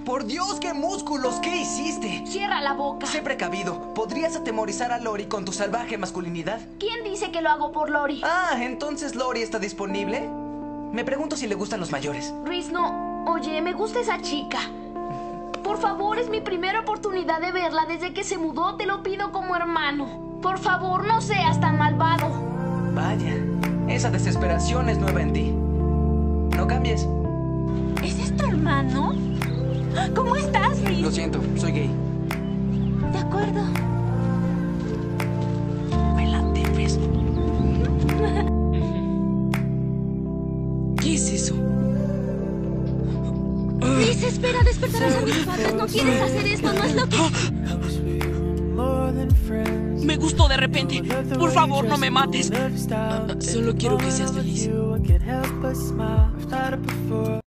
¡Por Dios, qué músculos! ¿Qué hiciste? Cierra la boca. Sé precavido. ¿Podrías atemorizar a Lori con tu salvaje masculinidad? ¿Quién dice que lo hago por Lori? Ah, ¿entonces Lori está disponible? Me pregunto si le gustan los mayores. Rhys, no. Oye, me gusta esa chica. Por favor, es mi primera oportunidad de verla desde que se mudó. Te lo pido como hermano. Por favor, no seas tan malvado. Vaya, esa desesperación es nueva en ti. No cambies. ¿Ese es tu hermano? ¿Cómo estás, Rhys? Lo siento, soy gay. De acuerdo. Me la debes. ¿Qué es eso? Rhys, espera, despertarás a mis padres. No quieres hacer esto, no es lo que... Me gustó de repente. Por favor, no me mates. Solo quiero que seas feliz.